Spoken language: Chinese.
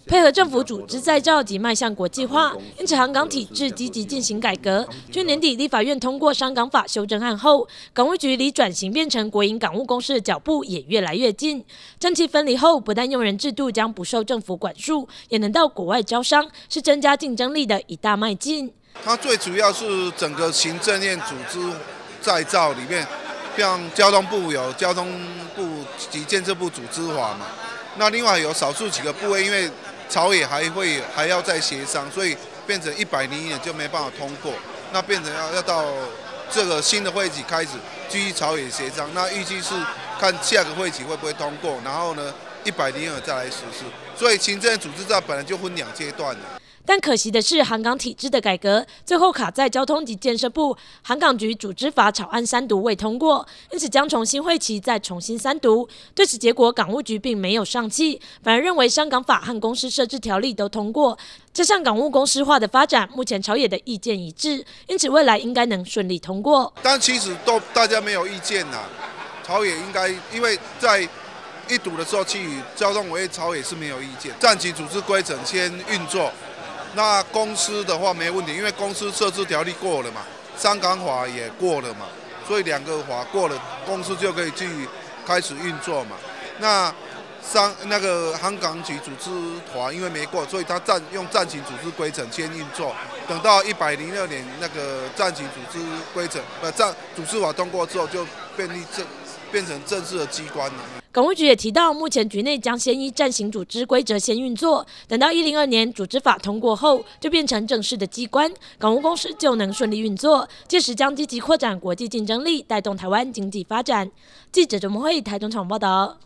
配合政府组织再造及迈向国际化，因此航港体制积极进行改革。去年底，立法院通过《商港法》修正案后，港务局离转型变成国营港务公司的脚步也越来越近。政企分离后，不但用人制度将不受政府管束，也能到国外招商，是增加竞争力的一大迈进。 它最主要是整个行政院组织再造里面，像交通部有交通部及建设部组织法嘛，那另外有少数几个部位，因为朝野还要再协商，所以变成101年就没办法通过，那变成要到这个新的会期开始继续朝野协商，那预计是看下个会期会不会通过，然后呢102再来实施，所以行政组织在本来就分2阶段的。 但可惜的是，航港体制的改革最后卡在交通及建设部航港局组织法草案3读未通过，因此将重新会期再重新3读。对此结果，港务局并没有上气，反而认为商港法和公司设置条例都通过，加上港务公司化的发展，目前朝野的意见一致，因此未来应该能顺利通过。 但其实大家没有意见呐，朝野应该因为在1读的时候，其余交通委员朝野是没有意见，暂期组织规程先运作。那公司的话没问题，因为公司设置条例过了嘛，商港法也过了嘛，所以2个法过了，公司就可以继续开始运作嘛。那航港局组织法因为没过，所以他用暂行组织规程先运作，等到106年那个暂行组织规程组织法通过之后，就变成正式的机关了。 港务局也提到，目前局内将先依暂行组织规则先运作，等到102年组织法通过后，就变成正式的机关，港务公司就能顺利运作，届时将积极扩展国际竞争力，带动台湾经济发展。记者周梦慧台中场报道。